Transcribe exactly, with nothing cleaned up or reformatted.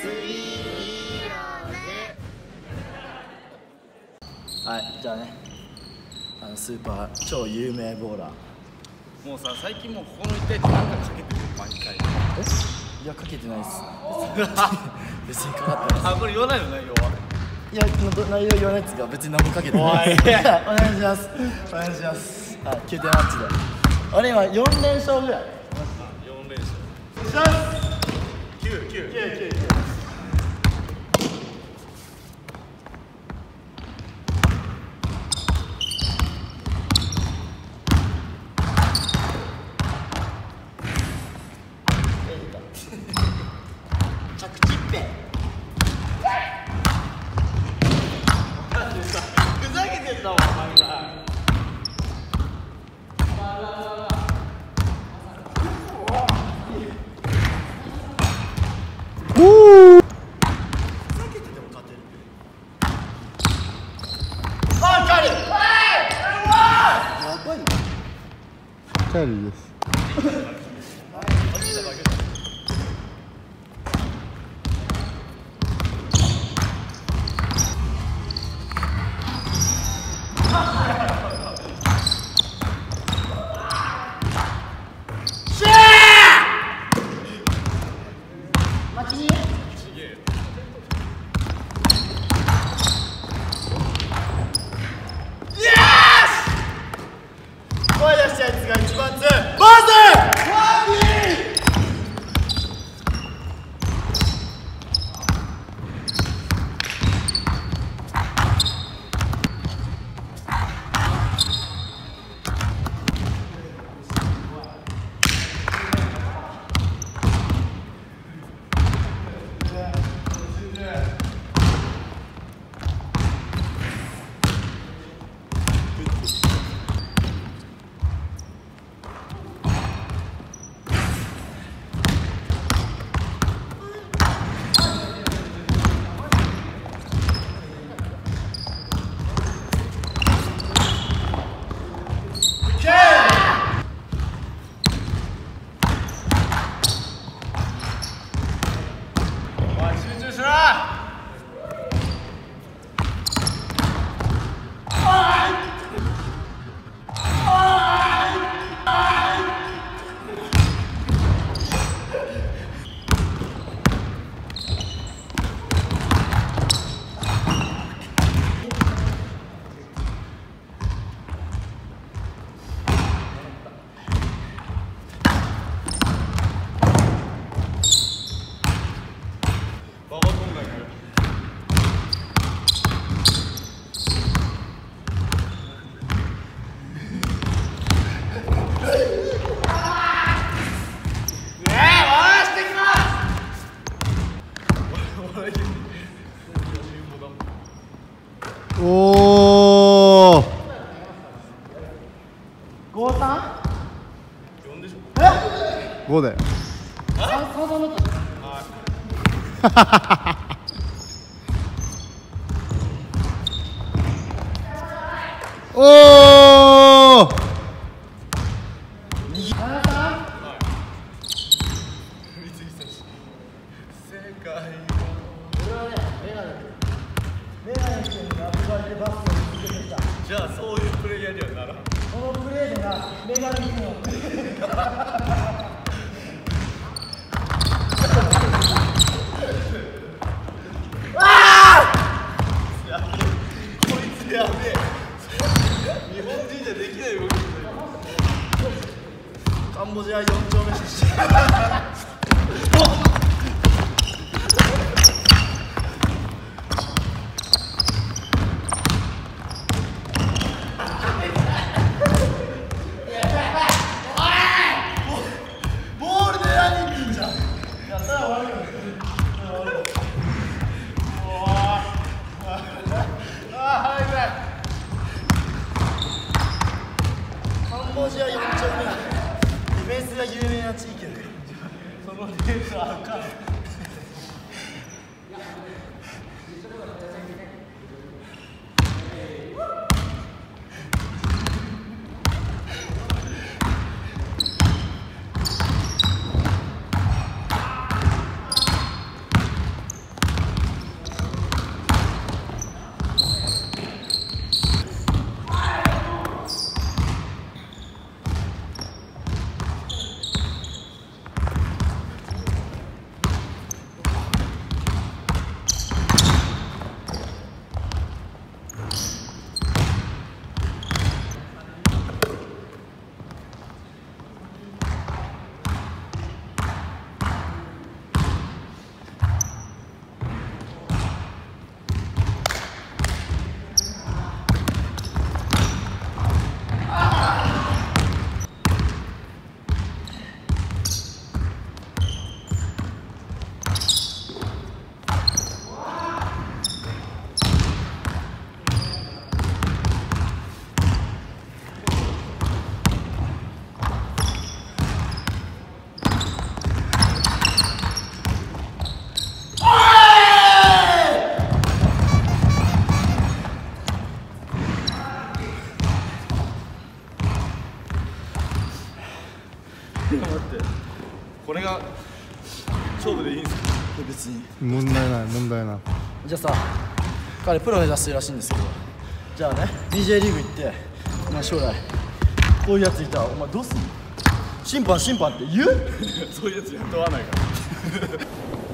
はい、じゃあね、あのスーパー超有名ボーラー。 もうさ、最近もうここの一帯ってなんかかけてる毎回。 え？いや、かけてないっす。別にかかってないっす。 あ、これ言わないの内容は。 いや、内容言わないですが、別に何もかけてないです。お願いします。お願いします。はい、きゅうてんマッチで。俺今よんれん勝ぐらい。 よん連勝。 します。 きゅう、きゅう、きゅう、きゅう。 着地っぺ。 ふざけてんだもん、お前が。 おお。 チャーリーです。 声出したやつが一番強い。バズ！ おお。 五三？ 四でしょ。 え？ 五だよ。 三三三だった。 おお。 七三？ 正解は。 俺はね、メガネ。メガネ君に憧れてバスケを続けてきた。 じゃあそういうプレイヤーにはならん。 このプレーでな、メガネ君を。 やべえ。日本人じゃできない動き。 カンボジアよん丁目出身。カンボジアよん丁目。ディフェンスが有名な地域だから。そのディフェンスはあるか。 勝負でいいんですか？ 別に問題ない問題ない。 じゃあさ彼プロ目指してるらしいんですけど、じゃあね ディージェー リーグ行ってお前将来こういうやついたらお前どうすんの？審判審判って言う？ そういうやつ雇わないから